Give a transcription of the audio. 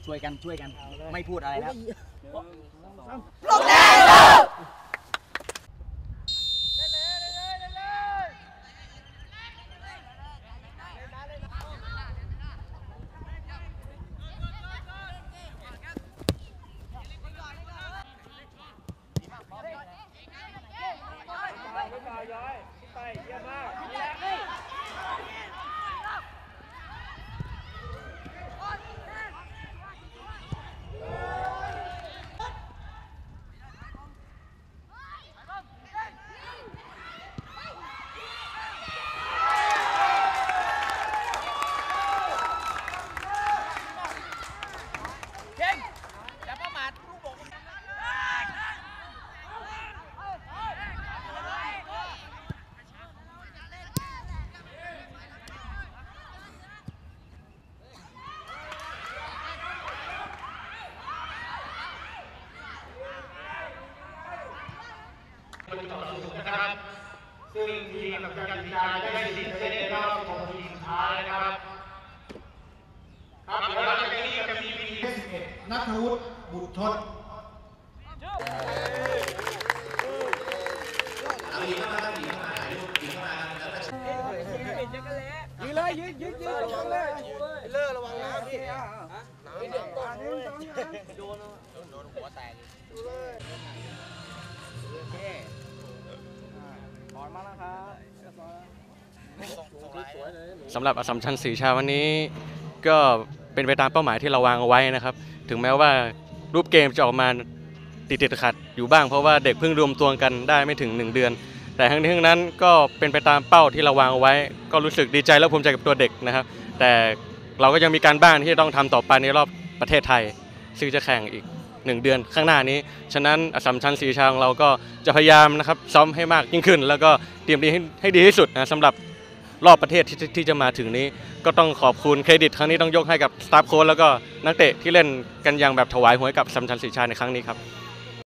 ช่วยกันไม่พูดอะไรแล้วลงแดงต่อสูงนะครับซึ่งทีมกับการกีฬาได้สิทธิ์เล่นในรอบ16ทีมสุดท้ายนะครับครับเดี๋ยวเราจะมี11นัทวุฒิบุตรทนยืนเลยยืนระวังเลยเลิกระวังนะพี่โดนหัวแตกโอเคถอนมาแล้วครับสำหรับอัสสัมชัญศรีชาวันนี้ก็เป็นไปตามเป้าหมายที่เราวางเอาไว้นะครับถึงแม้ว่ารูปเกมจะออกมาติดขัดอยู่บ้างเพราะว่าเด็กเพิ่งรวมตัวกันได้ไม่ถึง1 เดือนแต่ทั้งนี้ทั้งนั้นก็เป็นไปตามเป้าที่เราวางเอาไว้ก็รู้สึกดีใจและภูมิใจกับตัวเด็กนะครับแต่เราก็ยังมีการบ้านที่จะต้องทำต่อไปในรอบประเทศไทยซึ่งจะแข่งอีก1 เดือนข้างหน้านี้ฉะนั้นอัสสัมชัญศรีชาของเราก็จะพยายามนะครับซ้อมให้มากยิ่งขึ้นแล้วก็เตรียมดีให้ดีที่สุดนะสำหรับรอบประเทศที่จะมาถึงนี้ก็ต้องขอบคุณเครดิตครั้งนี้ต้องยกให้กับสตาฟโค้ชแล้วก็นักเตะที่เล่นกันอย่างแบบถวายหัวให้กับอัสสัมชัญศรีชาในครั้งนี้ครับ